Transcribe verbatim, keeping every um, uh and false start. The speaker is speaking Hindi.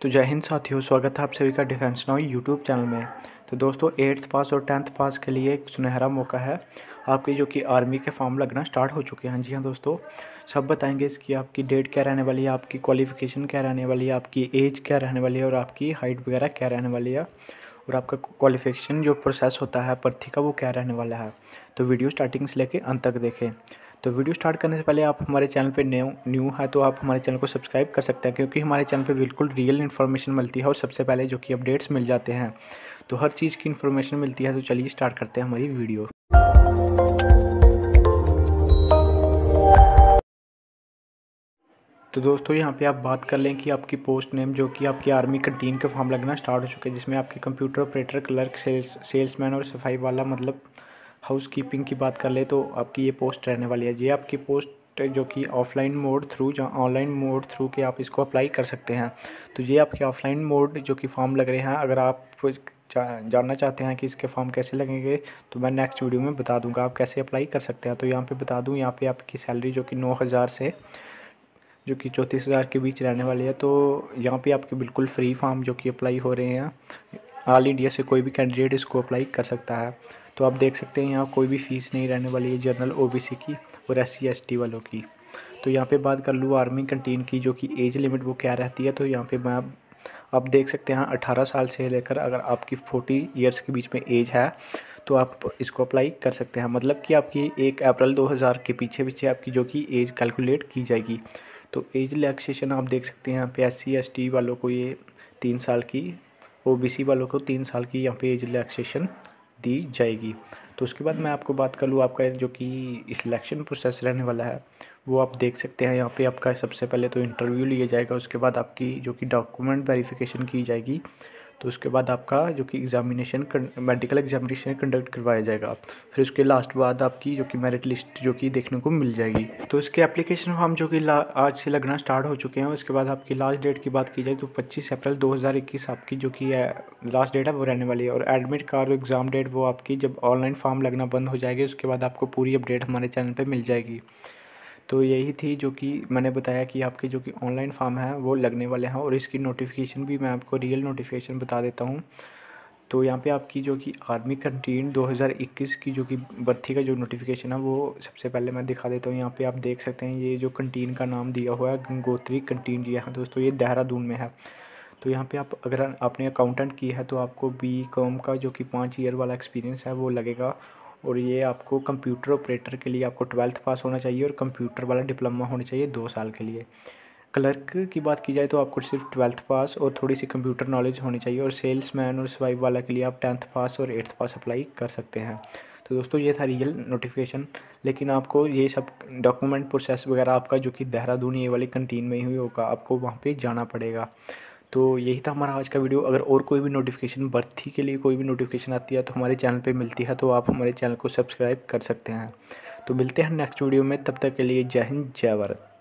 तो जय हिंद साथियों, स्वागत है आप सभी का डिफेंस नाउ यूट्यूब चैनल में। तो दोस्तों एट्थ पास और टेंथ पास के लिए एक सुनहरा मौका है आपकी, जो कि आर्मी के फॉर्म लगना स्टार्ट हो चुके हैं। जी हाँ दोस्तों, सब बताएंगे इसकी आपकी डेट क्या रहने वाली है, आपकी क्वालिफ़िकेशन क्या रहने वाली है, आपकी एज क्या रहने वाली है और आपकी हाइट वगैरह क्या रहने वाली है और आपका क्वालिफ़िकेशन जो प्रोसेस होता है भर्ती का वो क्या रहने वाला है। तो वीडियो स्टार्टिंग से लेकर अंत तक देखें। तो वीडियो स्टार्ट करने से पहले आप हमारे चैनल पे न्यू न्यू है तो आप हमारे चैनल को सब्सक्राइब कर सकते हैं, क्योंकि हमारे चैनल पे बिल्कुल रियल इन्फॉर्मेशन मिलती है और सबसे पहले जो कि अपडेट्स मिल जाते हैं। तो हर चीज़ की इन्फॉर्मेशन मिलती है। तो चलिए स्टार्ट करते हैं हमारी वीडियो। तो दोस्तों यहाँ पे आप बात कर लें कि आपकी पोस्ट नेम जो कि आपकी आर्मी कैंटीन के फॉर्म लगना स्टार्ट हो चुके हैं, जिसमें आपके computer operator, clerk, sales salesman और सफाई वाला, मतलब हाउस कीपिंग की बात कर ले तो आपकी ये पोस्ट रहने वाली है। ये आपकी पोस्ट जो कि ऑफलाइन मोड थ्रू या ऑनलाइन मोड थ्रू के आप इसको अप्लाई कर सकते हैं। तो ये आपके ऑफलाइन मोड जो कि फॉर्म लग रहे हैं। अगर आप जानना चाहते हैं कि इसके फॉर्म कैसे लगेंगे तो मैं नेक्स्ट वीडियो में बता दूंगा आप कैसे अप्लाई कर सकते हैं। तो यहाँ पे बता दूँ, यहाँ पे आपकी सैलरी जो कि नौ हज़ार से जो कि चौंतीस हज़ार के बीच रहने वाली है। तो यहाँ पे आपके बिल्कुल फ्री फॉर्म जो कि अप्लाई हो रहे हैं। ऑल इंडिया से कोई भी कैंडिडेट इसको अप्लाई कर सकता है। तो आप देख सकते हैं यहाँ कोई भी फ़ीस नहीं रहने वाली है जनरल, ओबीसी की और एस सी एस टी वालों की। तो यहाँ पे बात कर लूँ आर्मी कैंटीन की जो कि एज लिमिट वो क्या रहती है। तो यहाँ पे मैं आप देख सकते हैं अठारह साल से लेकर अगर आपकी फोर्टी ईयर्स के बीच में एज है तो आप इसको अप्लाई कर सकते हैं। मतलब कि आपकी एक अप्रैल दो हज़ार के पीछे पीछे आपकी जो कि एज कैलकुलेट की जाएगी। तो एज रिलैक्सेशन आप देख सकते हैं यहाँ पे एस सी एस टी वालों को ये तीन साल की, ओबीसी वालों को तीन साल की यहाँ पे एज रिलैक्सेशन दी जाएगी। तो उसके बाद मैं आपको बात कर लूँ आपका जो कि सिलेक्शन प्रोसेस रहने वाला है वो आप देख सकते हैं। यहाँ पे आपका सबसे पहले तो इंटरव्यू लिया जाएगा, उसके बाद आपकी जो कि डॉक्यूमेंट वेरिफिकेशन की जाएगी, तो उसके बाद आपका जो कि एग्ज़ामिनेशन मेडिकल एग्जामिनेशन कंडक्ट करवाया जाएगा। फिर उसके लास्ट बाद आपकी जो कि मेरिट लिस्ट जो कि देखने को मिल जाएगी। तो इसके एप्लीकेशन फॉर्म जो कि आज से लगना स्टार्ट हो चुके हैं। उसके बाद आपकी लास्ट डेट की बात की जाए तो पच्चीस अप्रैल दो हज़ार इक्कीस आपकी जो कि लास्ट डेट है वो रहने वाली है। और एडमिट कार्ड और एग्ज़ाम डेट वो आपकी जब ऑनलाइन फॉर्म लगना बंद हो जाएगी उसके बाद आपको पूरी अपडेट हमारे चैनल पर मिल जाएगी। तो यही थी जो कि मैंने बताया कि आपके जो कि ऑनलाइन फॉर्म है वो लगने वाले हैं और इसकी नोटिफिकेशन भी मैं आपको रियल नोटिफिकेशन बता देता हूँ। तो यहाँ पे आपकी जो कि आर्मी कैंटीन दो हज़ार इक्कीस की जो कि भर्ती का जो नोटिफिकेशन है वो सबसे पहले मैं दिखा देता हूँ। यहाँ पे आप देख सकते हैं ये जो कैंटीन का नाम दिया हुआ है गंगोत्री कैंटीन। जी हाँ दोस्तों, ये देहरादून में है। तो यहाँ पे आप अगर आपने अकाउंटेंट की है तो आपको बी कॉम का जो कि पाँच ईयर वाला एक्सपीरियंस है वो लगेगा। और ये आपको कंप्यूटर ऑपरेटर के लिए आपको ट्वेल्थ पास होना चाहिए और कंप्यूटर वाला डिप्लोमा होना चाहिए दो साल के लिए। क्लर्क की बात की जाए तो आपको सिर्फ ट्वेल्थ पास और थोड़ी सी कंप्यूटर नॉलेज होनी चाहिए। और सेल्समैन और स्वाइप वाला के लिए आप टेंथ पास और एट्थ पास अप्लाई कर सकते हैं। तो दोस्तों ये था रियल नोटिफिकेशन, लेकिन आपको ये सब डॉक्यूमेंट प्रोसेस वगैरह आपका जो कि देहरादून ये वाली कैंटीन में ही होगा, आपको वहाँ पे जाना पड़ेगा। तो यही था हमारा आज का वीडियो। अगर और कोई भी नोटिफिकेशन भर्ती के लिए कोई भी नोटिफिकेशन आती है तो हमारे चैनल पे मिलती है, तो आप हमारे चैनल को सब्सक्राइब कर सकते हैं। तो मिलते हैं नेक्स्ट वीडियो में, तब तक के लिए जय हिंद जय भारत।